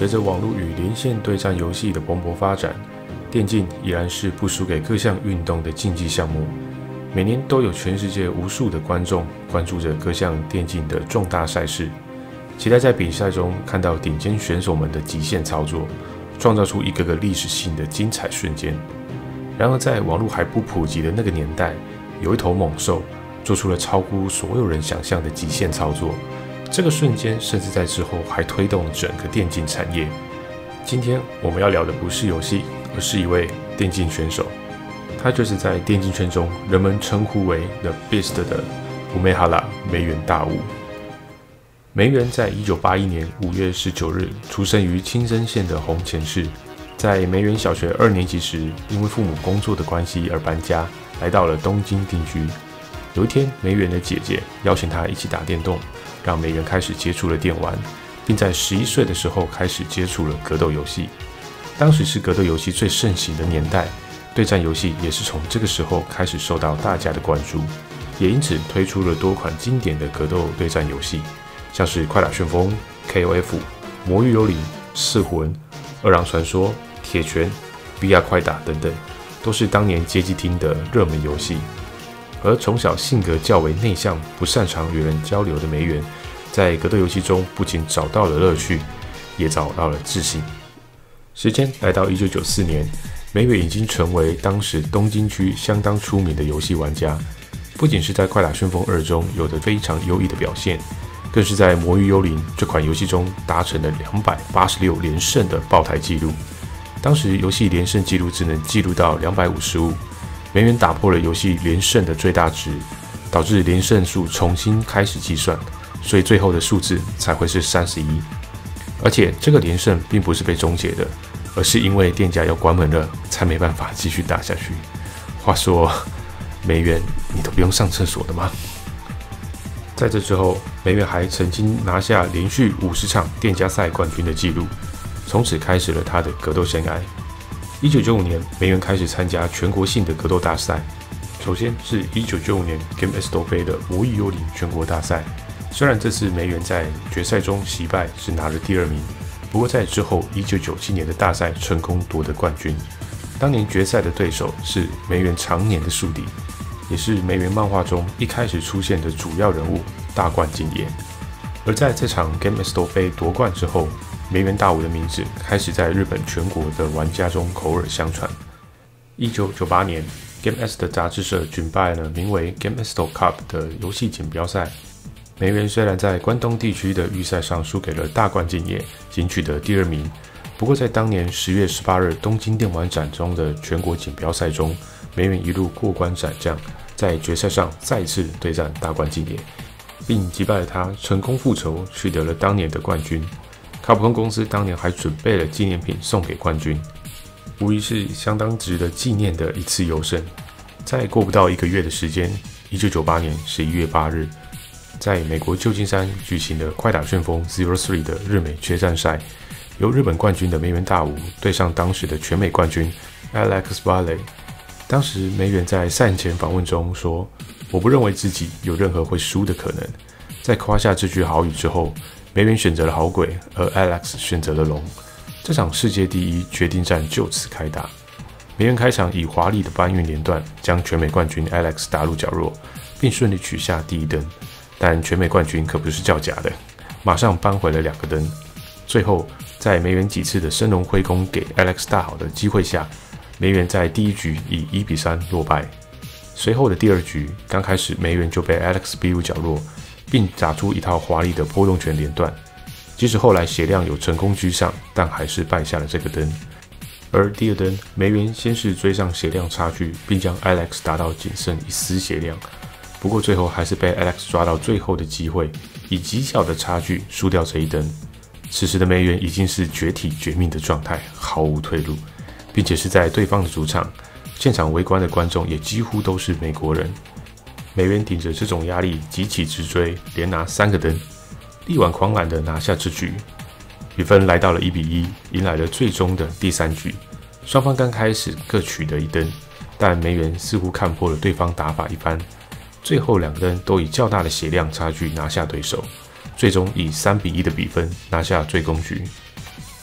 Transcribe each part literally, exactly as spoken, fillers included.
随着网络与连线对战游戏的蓬勃发展，电竞依然是不输给各项运动的竞技项目。每年都有全世界无数的观众关注着各项电竞的重大赛事，期待在比赛中看到顶尖选手们的极限操作，创造出一个个历史性的精彩瞬间。然而，在网络还不普及的那个年代，有一头猛兽做出了超乎所有人想象的极限操作。这个瞬间甚至在之后还推动了整个电竞产业。今天我们要聊的不是游戏，而是一位电竞选手。他就是在电竞圈中人们称呼为 The Beast 的乌梅哈拉梅原大悟。梅原在一九八一年五月十九日出生于青森县的弘前市。在梅原小学二年级时，因为父母工作的关系而搬家，来到了东京定居。有一天，梅原的姐姐邀请他一起打电动，让梅原开始接触了电玩，并在十一岁的时候开始接触了格斗游戏。当时是格斗游戏最盛行的年代，对战游戏也是从这个时候开始受到大家的关注，也因此推出了多款经典的格斗对战游戏，像是快打旋风、K O F、魔域幽灵、噬魂、二郎传说、铁拳、V R 快打等等，都是当年街机厅的热门游戏。而从小性格较为内向、不擅长与人交流的梅原，在格斗游戏中不仅找到了乐趣，也找到了自信。时间来到一九九四年，梅原已经成为当时东京区相当出名的游戏玩家，不仅是在《快打旋风二》中有着非常优异的表现，更是在《魔域幽灵》这款游戏中达成了两百八十六连胜的爆台纪录。当时游戏连胜纪录只能记录到两百五十五，梅原打破了游戏连胜的最大值，导致连胜数重新开始计算，所以最后的数字才会是三十一。而且这个连胜并不是被终结的，而是因为店家要关门了，才没办法继续打下去。话说，梅原，你都不用上厕所的吗？在这之后，梅原还曾经拿下连续五十场店家赛冠军的纪录，从此开始了他的格斗生涯。一九九五年，梅原开始参加全国性的格斗大赛。首先是一九九五年 Game Esto 杯的魔域幽灵全国大赛，虽然这次梅原在决赛中惜败，是拿了第二名，不过在之后一九九七年的大赛成功夺得冠军。当年决赛的对手是梅原常年的宿敌，也是梅原漫画中一开始出现的主要人物大冠敬业。而在这场 Game Esto 杯夺冠之后，梅原大悟的名字开始在日本全国的玩家中口耳相传。一九九八年 Game Est 的杂志社举办了名为 Game Esto Cup 的游戏锦标赛。梅原虽然在关东地区的预赛上输给了大冠敬业，仅取得第二名，不过在当年十月十八日东京电玩展中的全国锦标赛中，梅原一路过关斩将，在决赛上再次对战大冠敬业，并击败了他，成功复仇，取得了当年的冠军。卡普空公司当年还准备了纪念品送给冠军，无疑是相当值得纪念的一次优胜。在过不到一个月的时间，一九九八年十一月八日，在美国旧金山举行的快打旋风 Zero Three 的日美决战赛，由日本冠军的梅原大悟对上当时的全美冠军 Alex Valley。当时梅原在赛前访问中说：“我不认为自己有任何会输的可能。”在夸下这句豪语之后，梅原选择了好鬼，而 Alex 选择了龙。这场世界第一决定战就此开打。梅原开场以华丽的搬运连段将全美冠军 Alex 打入绞肉，并顺利取下第一灯。但全美冠军可不是叫假的，马上扳回了两个灯。最后，在梅原几次的升龙挥空给 Alex 大好的机会下，梅原在第一局以一比三落败。随后的第二局，刚开始梅原就被 Alex 逼入角落，并打出一套华丽的波动拳连段。即使后来血量有成功居上，但还是败下了这个灯。而第二灯，梅原先是追上血量差距，并将 Alex 打到仅剩一丝血量。不过最后还是被 Alex 抓到最后的机会，以极小的差距输掉这一灯。此时的梅原已经是绝体绝命的状态，毫无退路，并且是在对方的主场，现场围观的观众也几乎都是美国人。梅原顶着这种压力急起直追，连拿三个灯，力挽狂澜的拿下这局。比分来到了一比一，迎来了最终的第三局。双方刚开始各取得一灯，但梅原似乎看破了对方打法一番，最后两个灯都以较大的血量差距拿下对手，最终以三比一的比分拿下最终局。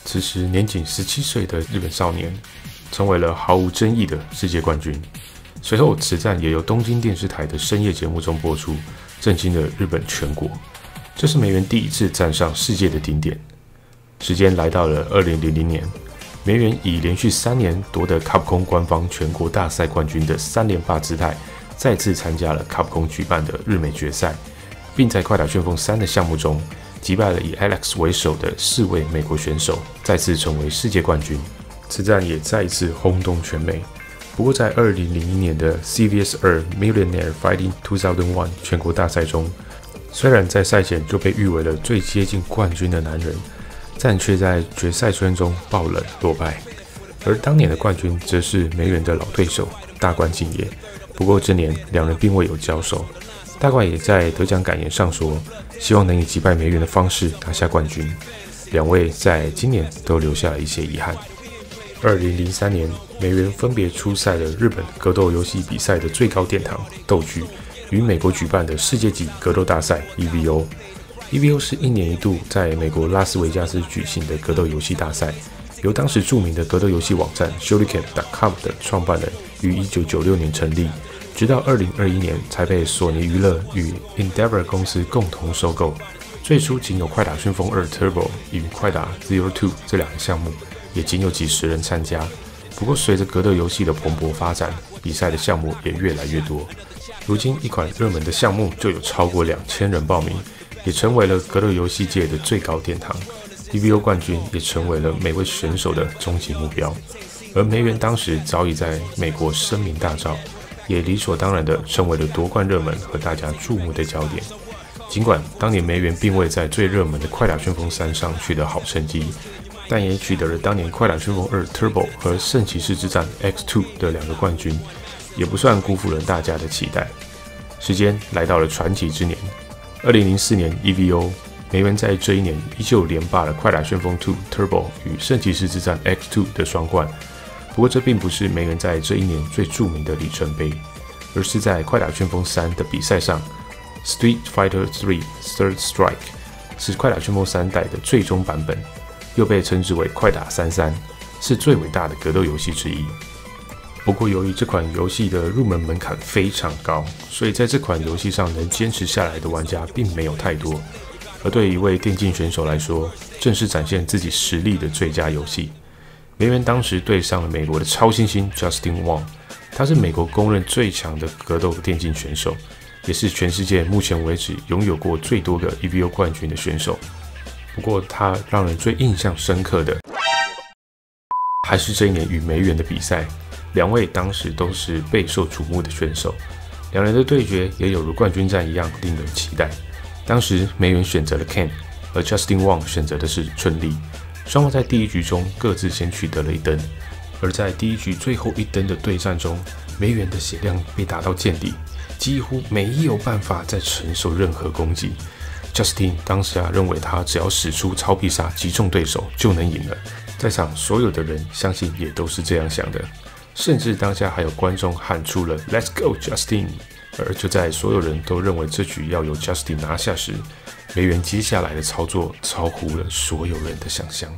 此时年仅十七岁的日本少年成为了毫无争议的世界冠军。随后，此战也由东京电视台的深夜节目中播出，震惊了日本全国。这是梅原第一次站上世界的顶点。时间来到了二零零零年，梅原以连续三年夺得 Capcom 官方全国大赛冠军的三连霸姿态，再次参加了 Capcom 举办的日美决赛，并在快打旋风三的项目中击败了以 Alex 为首的四位美国选手，再次成为世界冠军。此战也再一次轰动全美。不过，在二零零一年的 C V S 二 Millionaire Fighting 二零零一全国大赛中，虽然在赛前就被誉为了最接近冠军的男人，但却在决赛圈中爆冷落败。而当年的冠军则是梅原的老对手大冠敬也。不过这年两人并未有交手，大冠也在得奖感言上说，希望能以击败梅原的方式拿下冠军。两位在今年都留下了一些遗憾。二零零三年，梅原分别出赛了日本格斗游戏比赛的最高殿堂斗剧，与美国举办的世界级格斗大赛 E V O。E V O 是一年一度在美国拉斯维加斯举行的格斗游戏大赛，由当时著名的格斗游戏网站 Shuriken 点 com 的创办人于一九九六年成立，直到二零二一年才被索尼娱乐与 Endeavor 公司共同收购。最初仅有快打旋风二 Turbo 与快打 Zero Two 这两个项目，也仅有几十人参加。不过随着格斗游戏的蓬勃发展，比赛的项目也越来越多。如今一款热门的项目就有超过两千人报名，也成为了格斗游戏界的最高殿堂。E V O 冠军也成为了每位选手的终极目标。而梅原当时早已在美国声名大噪，也理所当然地成为了夺冠热门和大家注目的焦点。尽管当年梅原并未在最热门的快打旋风三上取得好成绩，但也取得了当年快打旋风二 Turbo 和圣骑士之战 X 二 的两个冠军，也不算辜负了大家的期待。时间来到了传奇之年，二零零四年 E V O， 梅原在这一年依旧连霸了快打旋风二 Turbo 与圣骑士之战 X 二 的双冠。不过这并不是梅原在这一年最著名的里程碑，而是在快打旋风三的比赛上 Street Fighter 三 Third Strike 是快打旋风三代的最终版本，又被称之为快打三三，是最伟大的格斗游戏之一。不过由于这款游戏的入门门槛非常高，所以在这款游戏上能坚持下来的玩家并没有太多。而对于一位电竞选手来说，正是展现自己实力的最佳游戏。梅原当时对上了美国的超新星 Justin Wong， 他是美国公认最强的格斗电竞选手，也是全世界目前为止拥有过最多个 E V O 冠军的选手。不过他让人最印象深刻的还是这一年与梅原的比赛，两位当时都是备受瞩目的选手，两人的对决也有如冠军战一样令人期待。当时梅原选择了 Ken， 而 Justin Wong 选择的是春丽。双方在第一局中各自先取得了一灯，而在第一局最后一灯的对战中，梅原的血量被打到见底，几乎没有办法再承受任何攻击。Justin 当时啊认为他只要使出超必杀击中对手就能赢了，在场所有的人相信也都是这样想的，甚至当下还有观众喊出了 Let's go Justin。 而就在所有人都认为这局要由 Justin 拿下时，梅原接下来的操作超乎了所有人的想象。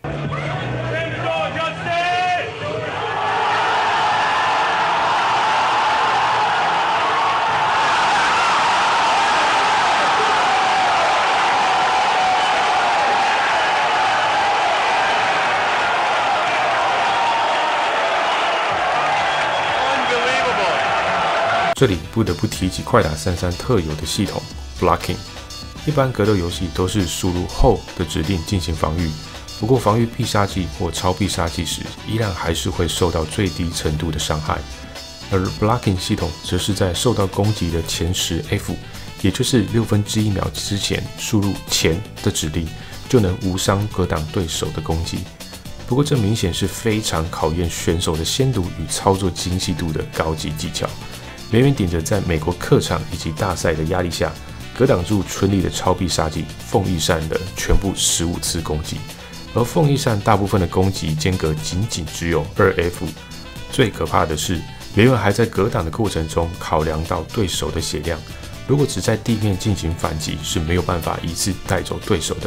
这里不得不提起快打三三特有的系统 Blocking。 一般格斗游戏都是输入后的指令进行防御，不过防御必杀技或超必杀技时，依然还是会受到最低程度的伤害。而 Blocking 系统则是在受到攻击的前十 F， 也就是六分之一秒之前输入前的指令，就能无伤格挡对手的攻击。不过这明显是非常考验选手的先读与操作精细度的高级技巧。梅原顶着在美国客场以及大赛的压力下，格挡住春丽的超必杀技凤翼扇的全部十五次攻击，而凤翼扇大部分的攻击间隔仅仅只有二 F。最可怕的是，梅原还在格挡的过程中考量到对手的血量，如果只在地面进行反击是没有办法一次带走对手的。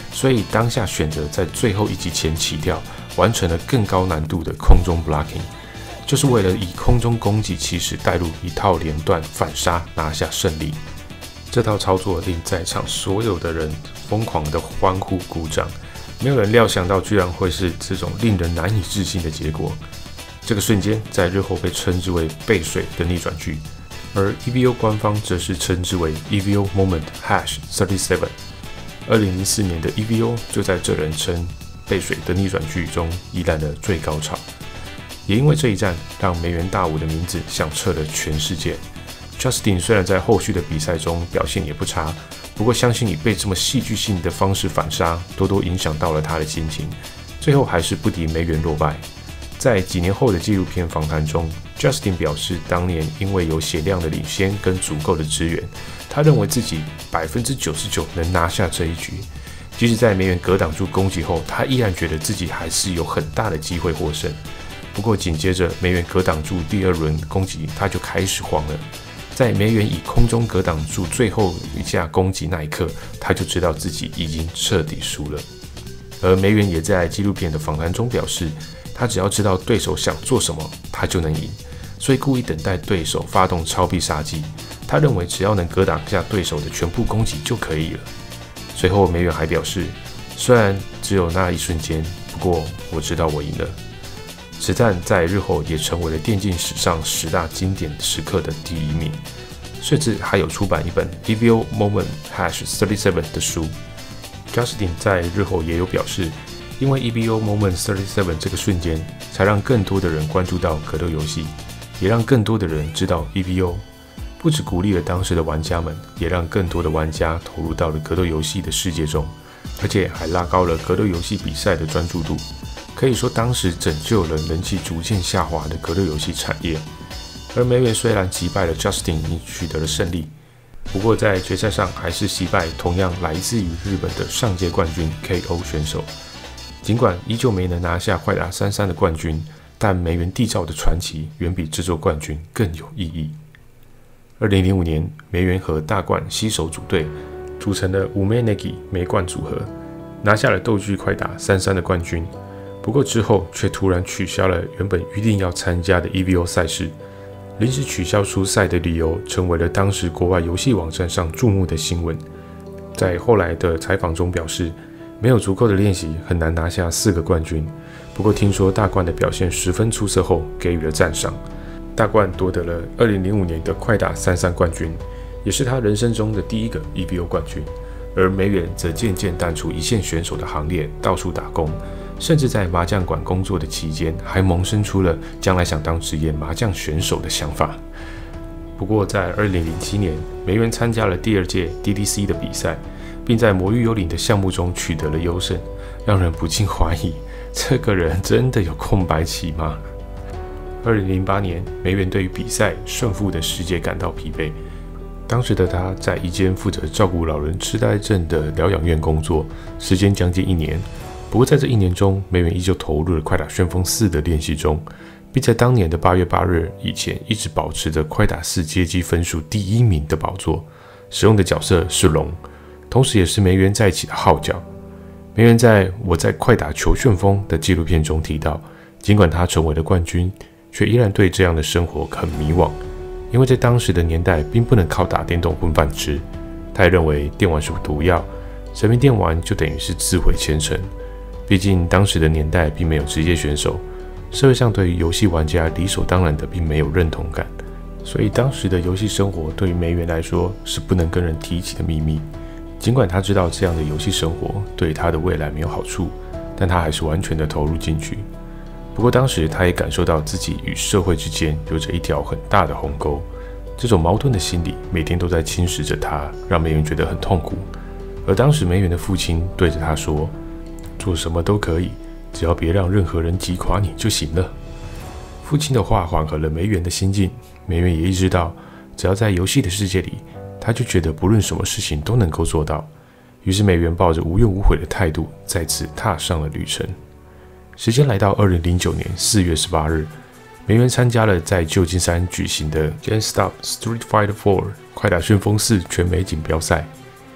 所以当下选择在最后一击前起跳，完成了更高难度的空中 blocking， 就是为了以空中攻击起始带入一套连段反杀拿下胜利。这套操作令在场所有的人疯狂的欢呼鼓掌，没有人料想到居然会是这种令人难以置信的结果。这个瞬间在日后被称之为背水的逆转剧，而 E V O 官方则是称之为 E V O Moment Hash 三十七。二零零四年的 E V O 就在这人称背水的逆转剧中依然了最高潮，也因为这一战让梅原大武的名字响彻了全世界。Justin 虽然在后续的比赛中表现也不差，不过相信以被这么戏剧性的方式反杀，多多影响到了他的心情，最后还是不敌梅原落败。在几年后的纪录片访谈中 ，Justin 表示，当年因为有血量的领先跟足够的支援，他认为自己 百分之九十九 能拿下这一局。即使在梅原格挡住攻击后，他依然觉得自己还是有很大的机会获胜。不过紧接着梅原格挡住第二轮攻击，他就开始慌了。在梅原以空中格挡住最后一下攻击那一刻，他就知道自己已经彻底输了。而梅原也在纪录片的访谈中表示，他只要知道对手想做什么，他就能赢，所以故意等待对手发动超必杀技。他认为只要能格挡下对手的全部攻击就可以了。随后梅原还表示，虽然只有那一瞬间，不过我知道我赢了。此战在日后也成为了电竞史上十大经典时刻的第一名，甚至还有出版一本 E V O Moment Hash 三十七 的书。Justin 在日后也有表示，因为 E V O Moment 三十七这个瞬间，才让更多的人关注到格斗游戏，也让更多的人知道 E V O。不只鼓励了当时的玩家们，也让更多的玩家投入到了格斗游戏的世界中，而且还拉高了格斗游戏比赛的专注度。可以说，当时拯救了人气逐渐下滑的格斗游戏产业。而梅原虽然击败了 Justin， 已取得了胜利，不过在决赛上还是击败同样来自于日本的上届冠军 K O 选手。尽管依旧没能拿下快打三三的冠军，但梅原缔造的传奇远比这座冠军更有意义。二零零五年，梅原和大冠携手组队，组成了五枚 Negi 梅冠组合，拿下了斗剧快打三三的冠军。不过之后却突然取消了原本预定要参加的 E V O 赛事，临时取消出赛的理由成为了当时国外游戏网站上注目的新闻。在后来的采访中表示，没有足够的练习，很难拿下四个冠军。不过听说大冠的表现十分出色后，给予了赞赏。大冠夺得了二零零五年的快打三三冠军，也是他人生中的第一个 E V O 冠军。而梅原则渐渐淡出一线选手的行列，到处打工。甚至在麻将馆工作的期间，还萌生出了将来想当职业麻将选手的想法。不过，在二零零七年，梅原参加了第二届 D D C 的比赛，并在魔域幽灵的项目中取得了优胜，让人不禁怀疑，这个人真的有空白期吗？二零零八年，梅原对于比赛胜负的世界感到疲惫。当时的他在一间负责照顾老人痴呆症的疗养院工作，时间将近一年。不过在这一年中，梅原依旧投入了快打旋风四的练习中，并在当年的八月八日以前一直保持着快打四街机分数第一名的宝座。使用的角色是龙，同时也是梅原在一起的号角。梅原在我在快打求旋风的纪录片中提到，尽管他成为了冠军，却依然对这样的生活很迷惘，因为在当时的年代并不能靠打电动混饭吃。他也认为电玩是毒药，沉迷电玩就等于是自毁前程。毕竟当时的年代并没有职业选手，社会上对于游戏玩家理所当然的并没有认同感，所以当时的游戏生活对于梅原来说是不能跟人提起的秘密。尽管他知道这样的游戏生活对他的未来没有好处，但他还是完全的投入进去。不过当时他也感受到自己与社会之间有着一条很大的鸿沟，这种矛盾的心理每天都在侵蚀着他，让梅原觉得很痛苦。而当时梅原的父亲对着他说，做什么都可以，只要别让任何人击垮你就行了。父亲的话缓和了梅原的心境，梅原也意识到，只要在游戏的世界里，他就觉得不论什么事情都能够做到。于是梅原抱着无怨无悔的态度，再次踏上了旅程。时间来到二零零九年四月十八日，梅原参加了在旧金山举行的 GameStop Street Fighter 四快打旋风四全美锦标赛。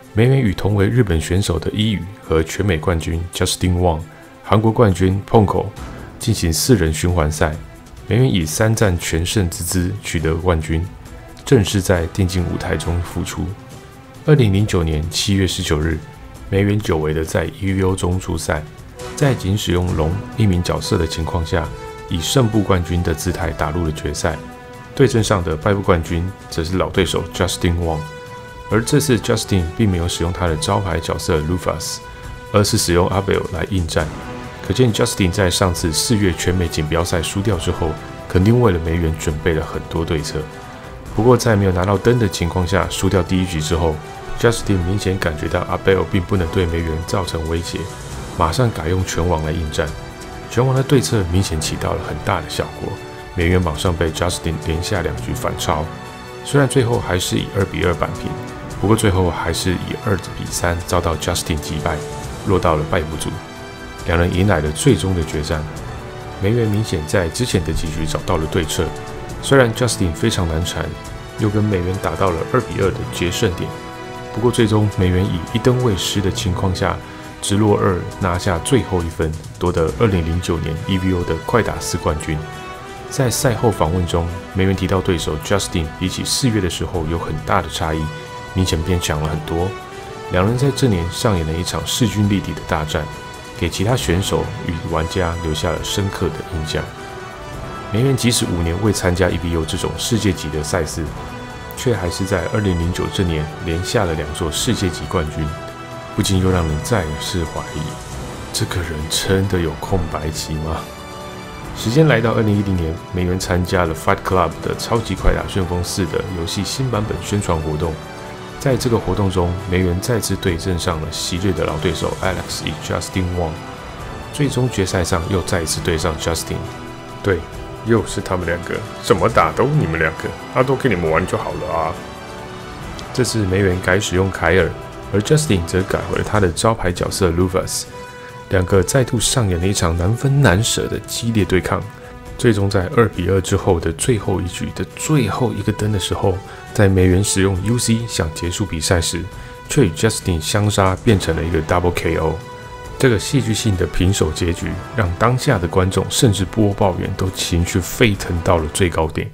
梅原与同为日本选手的伊宇和全美冠军 Justin Wang、韩国冠军 Ponko 进行四人循环赛，梅原以三战全胜之姿取得冠军，正式在电竞舞台中复出。二零零九年七月十九日，梅原久违的在 E V O 中出赛，在仅使用龙一名角色的情况下，以胜部冠军的姿态打入了决赛。对阵上的败部冠军则是老对手 Justin Wang， 而这次 Justin 并没有使用他的招牌角色 Lufas， 而是使用 Abel 来应战。可见 Justin 在上次四月全美锦标赛输掉之后，肯定为了梅原准备了很多对策。不过在没有拿到灯的情况下，输掉第一局之后， Justin 明显感觉到 Abel 并不能对梅原造成威胁，马上改用拳王来应战。拳王的对策明显起到了很大的效果，梅原马上被 Justin 连下两局反超。虽然最后还是以二比二扳平，不过最后还是以二比三遭到 Justin 击败，落到了败部组。两人迎来了最终的决战。梅原明显在之前的几局找到了对策，虽然 Justin 非常难缠，又跟梅原打到了二比二的决胜点。不过最终梅原以一灯未失的情况下，直落二拿下最后一分，夺得二零零九年 E V O 的快打四冠军。在赛后访问中，梅原提到对手 Justin 比起四月的时候有很大的差异，明显变强了很多。两人在这年上演了一场势均力敌的大战，给其他选手与玩家留下了深刻的印象。梅原即使五年未参加 E V O 这种世界级的赛事，却还是在二零零九这年连下了两座世界级冠军，不禁又让人再次怀疑，这个人真的有空白期吗？时间来到二零一零年，梅原参加了 Fight Club 的超级快打旋风四的游戏新版本宣传活动。在这个活动中，梅原再次对阵上了昔日的老对手 Alex 与 Justin Wang， 最终决赛上又再一次对上 Justin。对，又是他们两个，怎么打都你们两个，啊，都给你们玩就好了啊。这次梅原改使用凯尔，而 Justin 则改回了他的招牌角色 Lufas。两个再度上演了一场难分难舍的激烈对抗，最终在二比二之后的最后一局的最后一个灯的时候，在梅原使用 U C 想结束比赛时，却与 Justin 相杀，变成了一个 Double K O。这个戏剧性的平手结局，让当下的观众甚至播报员都情绪沸腾到了最高点。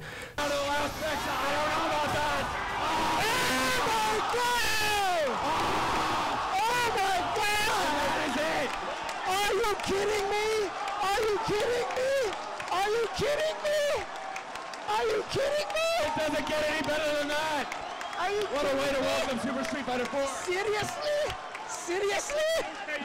What a way to welcome Super Street Fighter four. Seriously? Seriously?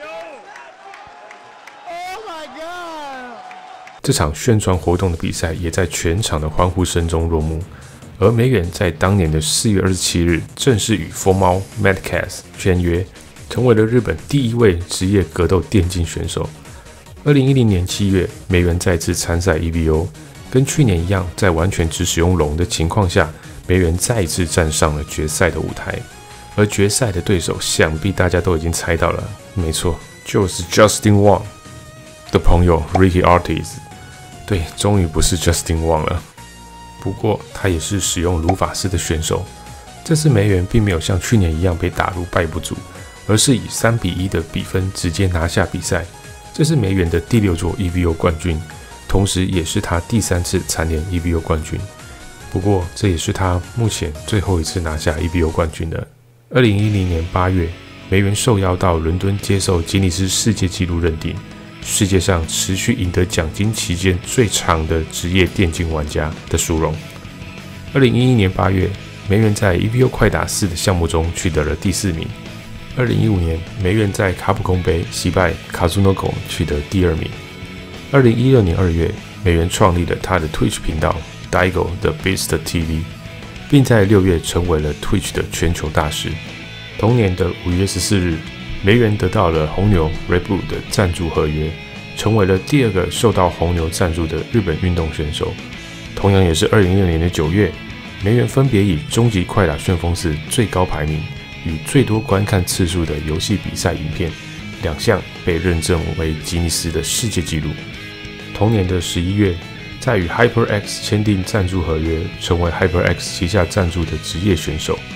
Oh my god! 这场宣传活动的比赛也在全场的欢呼声中落幕，而梅原在当年的四月二十七日正式与疯猫 Madcast 签约，成为了日本第一位职业格斗电竞选手。二零一零年七月，梅原再次参赛 E V O， 跟去年一样，在完全只使用龙的情况下，梅原再一次站上了决赛的舞台。而决赛的对手，想必大家都已经猜到了，没错，就是 Justin Wang 的朋友 Ricky Ortiz。对，终于不是 Justin Wang 了。不过他也是使用鲁法斯的选手。这次梅原并没有像去年一样被打入败部组，而是以三比一的比分直接拿下比赛。这是梅原的第六座 E V O 冠军，同时也是他第三次蝉联 E V O 冠军。不过这也是他目前最后一次拿下 E V O 冠军了。二零一零年八月，梅原受邀到伦敦接受吉尼斯世界纪录认定，世界上持续赢得奖金期间最长的职业电竞玩家的殊荣。二零一一年八月，梅原在 E V O 快打四的项目中取得了第四名。二零一五年，梅原在卡普空杯击败 Kazunoko 取得第二名。二零一六年二月，梅原创立了他的 Twitch 频道 Daigo The Beast T V， 并在六月成为了 Twitch 的全球大使。同年的五月十四日，梅原得到了红牛 Red Bull 的赞助合约，成为了第二个受到红牛赞助的日本运动选手。同样也是二零一六年的九月，梅原分别以终极快打旋风四最高排名与最多观看次数的游戏比赛影片两项被认证为吉尼斯的世界纪录。同年的十一月，在与 HyperX 签订赞助合约，成为 HyperX 旗下赞助的职业选手。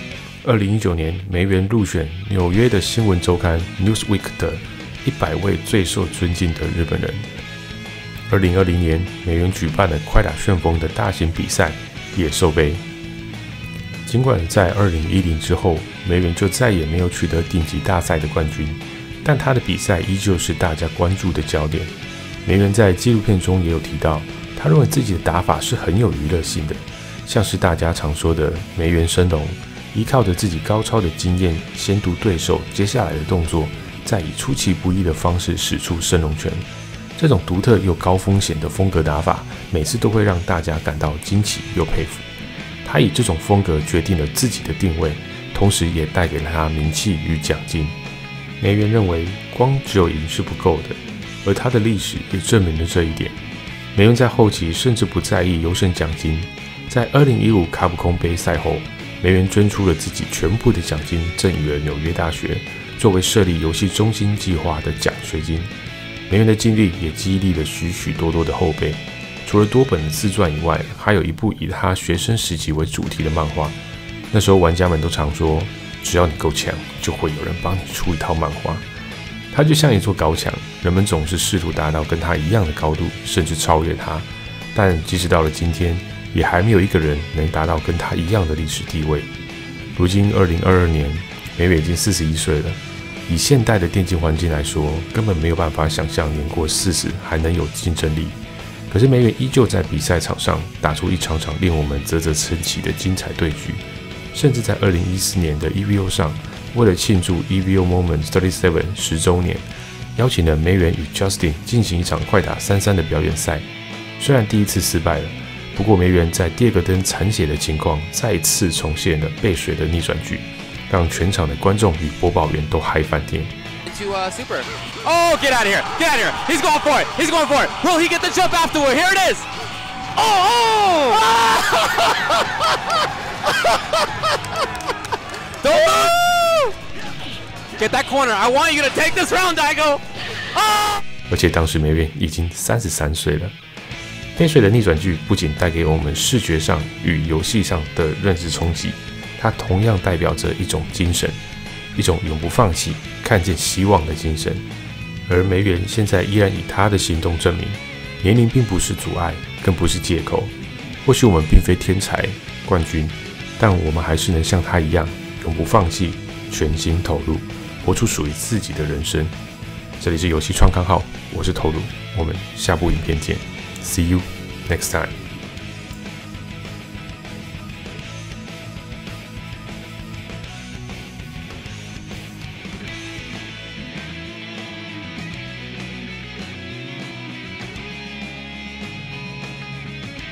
二零一九年，梅园入选纽约的新闻周刊 Newsweek 的一百位最受尊敬的日本人。二零二零年，梅园举办了快打旋风的大型比赛野兽杯。尽管在二零一零之后，梅园就再也没有取得顶级大赛的冠军，但他的比赛依旧是大家关注的焦点。梅园在纪录片中也有提到，他认为自己的打法是很有娱乐性的，像是大家常说的梅园升龙，依靠着自己高超的经验先读对手接下来的动作，再以出其不意的方式使出升龙拳。这种独特又高风险的风格打法，每次都会让大家感到惊奇又佩服。他以这种风格决定了自己的定位，同时也带给了他名气与奖金。梅园认为，光只有赢是不够的，而他的历史也证明了这一点。梅园在后期甚至不在意优胜奖金，在二零一五卡普空杯赛后，梅园捐出了自己全部的奖金赠予了纽约大学，作为设立游戏中心计划的奖学金。梅园的经历也激励了许许多多的后辈。除了多本的自传以外，还有一部以他学生时期为主题的漫画。那时候玩家们都常说，只要你够强，就会有人帮你出一套漫画。他就像一座高墙，人们总是试图达到跟他一样的高度，甚至超越他。但即使到了今天，也还没有一个人能达到跟他一样的历史地位。如今二零二二年，梅园已经四十一岁了。以现代的电竞环境来说，根本没有办法想象年过四十还能有竞争力。可是梅园依旧在比赛场上打出一场场令我们啧啧称奇的精彩对局，甚至在二零一四年的 E V O 上，为了庆祝 E V O Moment 三十七十周年，邀请了梅园与 Justin 进行一场快打三三的表演赛。虽然第一次失败了，不过梅园在第二个灯残血的情况再次重现了背水的逆转剧，让全场的观众与播报员都嗨翻天。 To uh, Super. Oh, get out of here! Get out of here! He's going for it! He's going for it! Will he get the jump afterward? Here it is! Oh! Oh! Don't get that corner! I want you to take this round, Daigo! Oh! 而且当时梅园已经三十三岁了。背水的逆转剧不仅带给我们视觉上与游戏上的认知冲击，它同样代表着一种精神。一种永不放弃、看见希望的精神。而梅园现在依然以他的行动证明，年龄并不是阻碍，更不是借口。或许我们并非天才、冠军，但我们还是能像他一样，永不放弃，全心投入，活出属于自己的人生。这里是游戏创刊号，我是头颅，我们下部影片见 ，See you next time。